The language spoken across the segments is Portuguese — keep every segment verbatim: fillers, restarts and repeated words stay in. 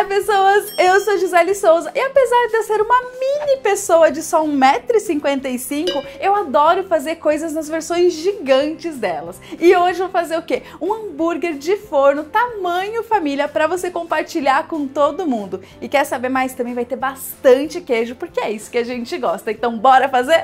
Olá pessoas, eu sou Gisele Souza e apesar de eu ser uma mini pessoa de só um metro e cinquenta e cinco, eu adoro fazer coisas nas versões gigantes delas. E hoje eu vou fazer o quê? Um hambúrguer de forno tamanho família para você compartilhar com todo mundo. E quer saber mais? Também vai ter bastante queijo, porque é isso que a gente gosta. Então bora fazer?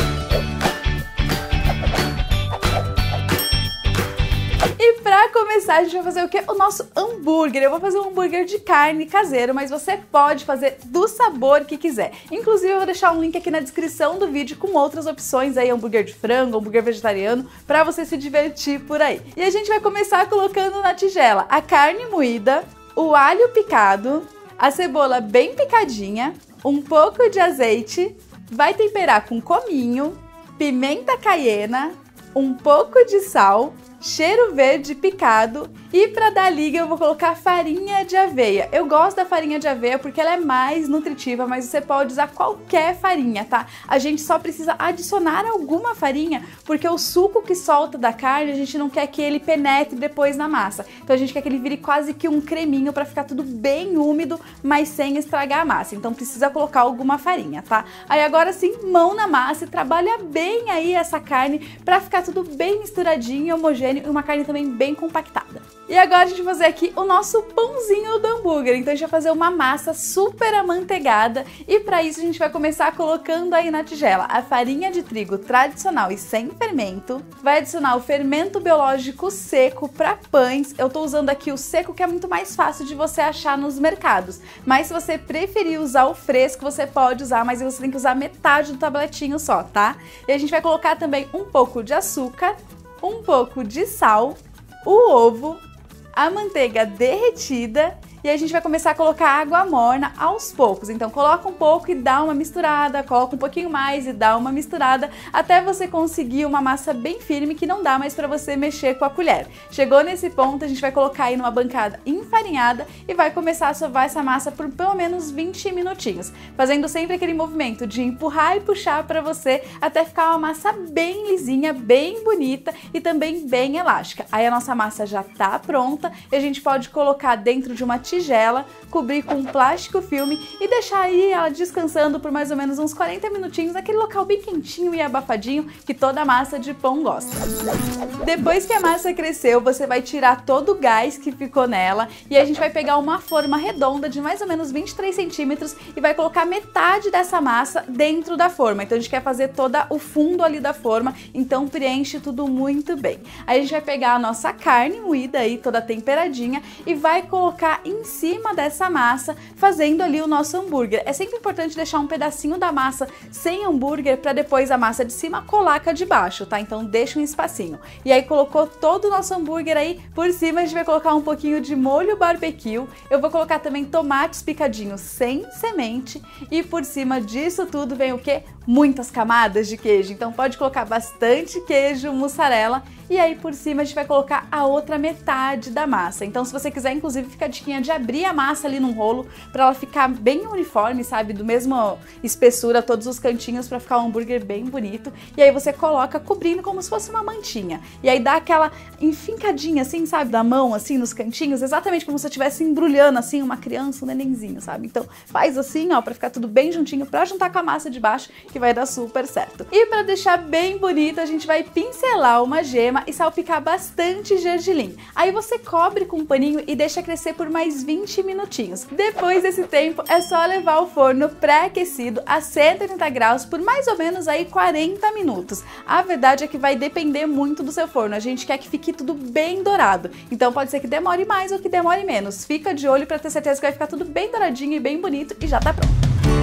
E pra começar, a gente vai fazer o quê? O nosso hambúrguer. Eu vou fazer um hambúrguer de carne caseiro, mas você pode fazer do sabor que quiser. Inclusive, eu vou deixar um link aqui na descrição do vídeo com outras opções aí, hambúrguer de frango, hambúrguer vegetariano, pra você se divertir por aí. E a gente vai começar colocando na tigela a carne moída, o alho picado, a cebola bem picadinha, um pouco de azeite, vai temperar com cominho, pimenta caiena, um pouco de sal, cheiro verde picado e para dar liga eu vou colocar farinha de aveia. Eu gosto da farinha de aveia porque ela é mais nutritiva, mas você pode usar qualquer farinha, tá? A gente só precisa adicionar alguma farinha porque o suco que solta da carne a gente não quer que ele penetre depois na massa. Então a gente quer que ele vire quase que um creminho para ficar tudo bem úmido, mas sem estragar a massa. Então precisa colocar alguma farinha, tá? Aí agora sim, mão na massa e trabalha bem aí essa carne para ficar tudo bem misturadinho e homogêneo e uma carne também bem compactada. E agora a gente vai fazer aqui o nosso pãozinho do hambúrguer. Então a gente vai fazer uma massa super amanteigada e para isso a gente vai começar colocando aí na tigela a farinha de trigo tradicional e sem fermento. Vai adicionar o fermento biológico seco para pães. Eu tô usando aqui o seco que é muito mais fácil de você achar nos mercados. Mas se você preferir usar o fresco, você pode usar, mas você tem que usar metade do tabletinho só, tá? E a gente vai colocar também um pouco de açúcar, um pouco de sal, o ovo, a manteiga derretida e a gente vai começar a colocar água morna aos poucos. Então coloca um pouco e dá uma misturada, coloca um pouquinho mais e dá uma misturada até você conseguir uma massa bem firme que não dá mais para você mexer com a colher. Chegou nesse ponto, a gente vai colocar aí numa bancada enfarinhada e vai começar a sovar essa massa por pelo menos vinte minutinhos, fazendo sempre aquele movimento de empurrar e puxar para você até ficar uma massa bem lisinha, bem bonita e também bem elástica. Aí a nossa massa já tá pronta e a gente pode colocar dentro de uma tigela, cobrir com plástico filme e deixar aí ela descansando por mais ou menos uns quarenta minutinhos naquele local bem quentinho e abafadinho que toda massa de pão gosta. Depois que a massa cresceu, você vai tirar todo o gás que ficou nela e a gente vai pegar uma forma redonda de mais ou menos vinte e três centímetros e vai colocar metade dessa massa dentro da forma. Então a gente quer fazer todo o fundo ali da forma, então preenche tudo muito bem. Aí a gente vai pegar a nossa carne moída aí, toda temperadinha e vai colocar em em cima dessa massa, fazendo ali o nosso hambúrguer. É sempre importante deixar um pedacinho da massa sem hambúrguer para depois a massa de cima colar com a de baixo, tá? Então deixa um espacinho. E aí colocou todo o nosso hambúrguer aí, por cima a gente vai colocar um pouquinho de molho barbecue. Eu vou colocar também tomates picadinhos sem semente e por cima disso tudo vem o quê? Muitas camadas de queijo. Então pode colocar bastante queijo, mussarela e aí por cima a gente vai colocar a outra metade da massa. Então se você quiser, inclusive, fica a diquinha de abrir a massa ali num rolo para ela ficar bem uniforme, sabe? Do mesmo espessura, todos os cantinhos para ficar um hambúrguer bem bonito. E aí você coloca cobrindo como se fosse uma mantinha. E aí dá aquela enfincadinha assim, sabe? Da mão assim nos cantinhos, exatamente como se você estivesse embrulhando assim uma criança, um nenenzinho, sabe? Então faz assim, ó, para ficar tudo bem juntinho, para juntar com a massa de baixo que vai dar super certo. E para deixar bem bonito, a gente vai pincelar uma gema e salpicar bastante gergelim. Aí você cobre com um paninho e deixa crescer por mais vinte minutinhos. Depois desse tempo, é só levar ao forno pré-aquecido a cento e oitenta graus por mais ou menos aí quarenta minutos. A verdade é que vai depender muito do seu forno. A gente quer que fique tudo bem dourado. Então pode ser que demore mais ou que demore menos. Fica de olho para ter certeza que vai ficar tudo bem douradinho e bem bonito e já tá pronto.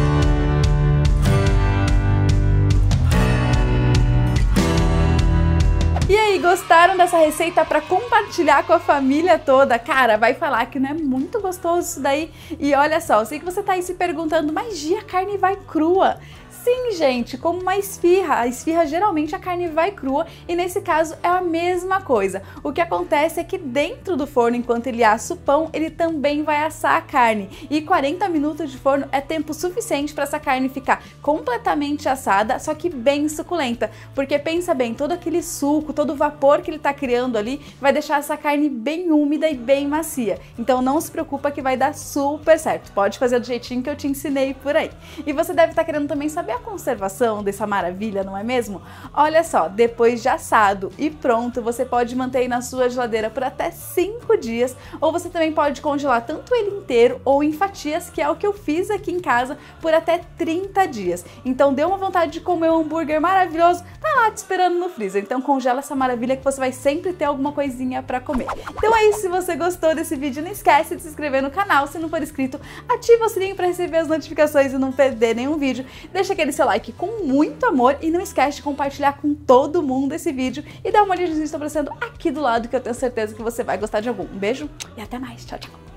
E aí, gostaram dessa receita para compartilhar com a família toda? Cara, vai falar que não é muito gostoso isso daí? E olha só, eu sei que você tá aí se perguntando, mas Gia, a carne vai crua. Sim, gente, como uma esfirra. A esfirra geralmente a carne vai crua e nesse caso é a mesma coisa. O que acontece é que dentro do forno, enquanto ele assa o pão, ele também vai assar a carne. E quarenta minutos de forno é tempo suficiente para essa carne ficar completamente assada, só que bem suculenta. Porque pensa bem, todo aquele suco, todo o vapor que ele está criando ali vai deixar essa carne bem úmida e bem macia. Então não se preocupa que vai dar super certo. Pode fazer do jeitinho que eu te ensinei por aí. E você deve estar querendo também saber a conservação dessa maravilha, não é mesmo? Olha só, depois de assado e pronto, você pode manter aí na sua geladeira por até cinco dias, ou você também pode congelar tanto ele inteiro ou em fatias, que é o que eu fiz aqui em casa, por até trinta dias. Então deu uma vontade de comer um hambúrguer maravilhoso, tá lá te esperando no freezer. Então congela essa maravilha que você vai sempre ter alguma coisinha pra comer. Então é isso, se você gostou desse vídeo, não esquece de se inscrever no canal, se não for inscrito, ativa o sininho para receber as notificações e não perder nenhum vídeo. Deixa aquele seu like com muito amor e não esquece de compartilhar com todo mundo esse vídeo e dá uma olhadinha no que está aparecendo aqui do lado, que eu tenho certeza que você vai gostar de algum. Um beijo e até mais. Tchau, tchau.